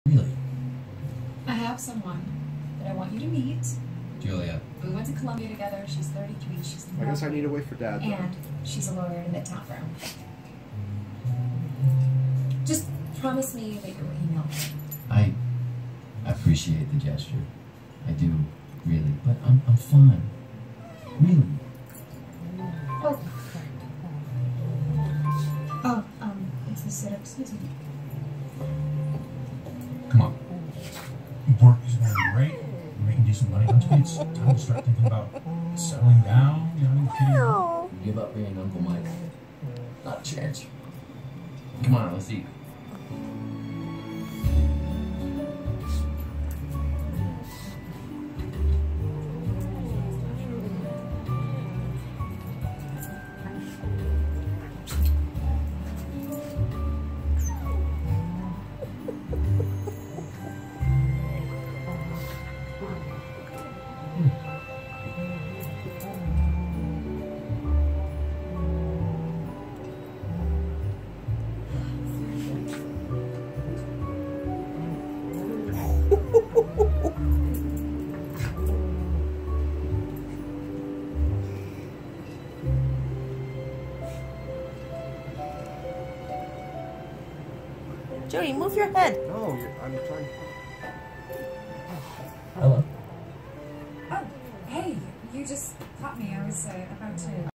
Really? I have someone that I want you to meet. Julia. We went to Columbia together. She's 33. She's I guess I need to wait for Dad, though. And she's a lawyer in Midtown firm. Just promise me that you'll email me. I appreciate the gesture. I do, really. But I'm fine. Really. It's the setup. Excuse me. Come on. Work is going great. We're making decent money. Don't you think it's time to start thinking about settling down? You know, kidding? Give up being Uncle Mike. Not a chance. Come on, let's eat. Jody, move your head. No, I'm trying. Hello. Oh, hey, you just caught me. I was about to